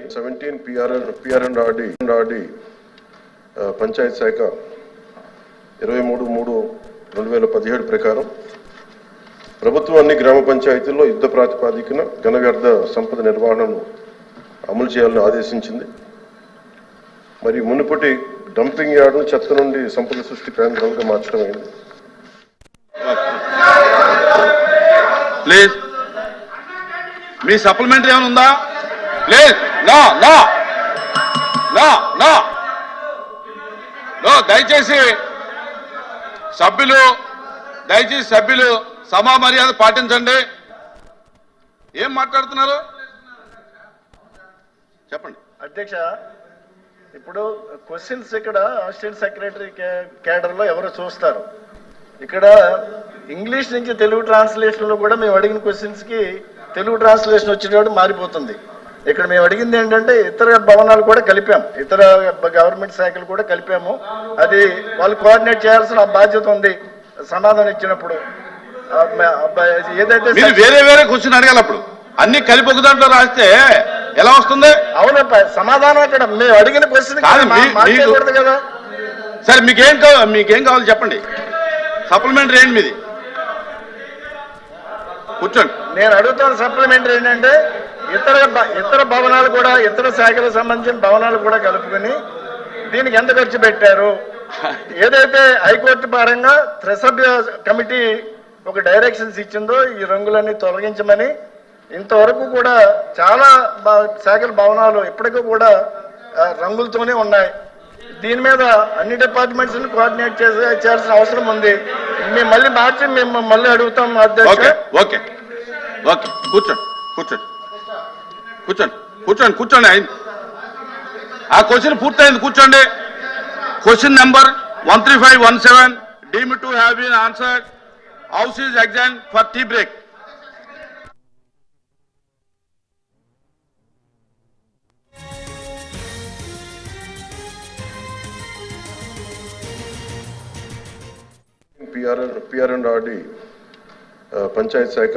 17 PR&RD panchayat శాఖ 23/3/2017 ప్రకారం ప్రభుత్వం అన్ని గ్రామ పంచాయతీల్లో యుద్ధ ప్రాతిపదికన ఘన వ్యర్థ సంపద నిర్వహణను అమలు చేయాలని ఆదేశించింది. మరి మునుపటి డంపింగ్ యార్డును చెత్త నుండి సంపద సృష్టి కేంద్రాలుగా మార్చడం అయింది. ప్లీజ్ మీ సప్లిమెంటరీ ఏమైనా ఉందా? Please no no no no no దయచేసి సభ్యులు సమా మర్యాద పాటించండి. ఏం మాట్లాడుతున్నారు చెప్పండి. అధ్యక్ష, ఇప్పుడు క్వశ్చన్స్ ఇక్కడ అసిస్టెంట్ సెక్రటరీ కేడర్లో ఎవరో చూస్తారు. ఇక్కడ ఇంగ్లీష్ నుంచి తెలుగు ట్రాన్స్లేషన్లో కూడా మేము అడిగిన క్వశ్చన్స్కి తెలుగు ట్రాన్స్లేషన్ వచ్చేటప్పుడు మారిపోతుంది. ఇక్కడ మేము అడిగింది ఏంటంటే ఇతర భవనాలు కూడా కలిపాం, ఇతర గవర్నమెంట్ శాఖలు కూడా కలిపాము. అది వాళ్ళు కోఆర్డినేట్ చేయాల్సిన బాధ్యత ఉంది. సమాధానం ఇచ్చినప్పుడు ఏదైతే వేరే వేరే క్వశ్చన్ అడగాలి. అప్పుడు అన్ని కలిపి ఒక దాంట్లో రాస్తే ఎలా వస్తుంది? అవును, సమాధానం ఇక్కడ మేము అడిగిన క్వశ్చన్ మాట్లాడకూడదు కదా. సరే మీకేం కావాలి చెప్పండి. సప్లిమెంటరీ ఏంటి మీది? కూర్చోండి. నేను అడుగుతున్న సప్లిమెంటరీ ఏంటంటే ఇతర భవనాలు కూడా, ఇతర శాఖలకు సంబంధించిన భవనాలు కూడా కలుపుకొని దీనికి ఎంత ఖర్చు పెట్టారు? ఏదైతే హైకోర్టు పరంగా త్రిసభ్య కమిటీ ఒక డైరెక్షన్స్ ఇచ్చిందో ఈ రంగులన్నీ తొలగించమని, ఇంతవరకు కూడా చాలా శాఖల భవనాలు ఇప్పటికీ కూడా రంగులతోనే ఉన్నాయి. దీని మీద అన్ని డిపార్ట్మెంట్స్ కోఆర్డినేట్ చేయాల్సిన అవసరం ఉంది. మేము మళ్ళీ మార్చి మేము మళ్ళీ అడుగుతాం అధ్యక్ష. ఓకే ఓకే కూర్చోండి కూర్చోండి కూర్చోండి కూర్చోండి కూర్చోండి. ఆ క్వశ్చన్ పూర్తయింది. కూర్చోండి. Question number 13517 deemed to have been answered. House is adjourned for tea break. PR&RD panchayat శాఖ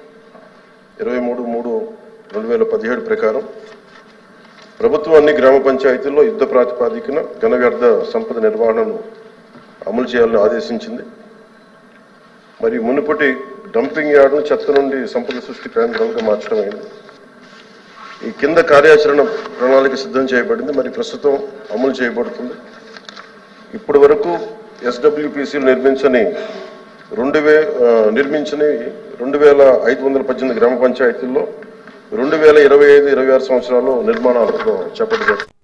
23/3/2017 ప్రకారం ప్రభుత్వం అన్ని గ్రామ పంచాయతీల్లో యుద్ధ ప్రాతిపదికన ఘన వ్యర్థ సంపద నిర్వహణను అమలు చేయాలని ఆదేశించింది. మరి మునుపటి డంపింగ్ యార్డును చెత్త నుండి సంపద సృష్టి కేంద్రాలుగా మార్చడం అయింది. ఈ కింద కార్యాచరణ ప్రణాళిక సిద్ధం చేయబడింది. మరి ప్రస్తుతం అమలు చేయబడుతుంది. ఇప్పటి వరకు SWPCలు నిర్మించని 2518 గ్రామ పంచాయతీల్లో 2025-26 సంవత్సరాల్లో నిర్మాణాలు చేపట్టారు.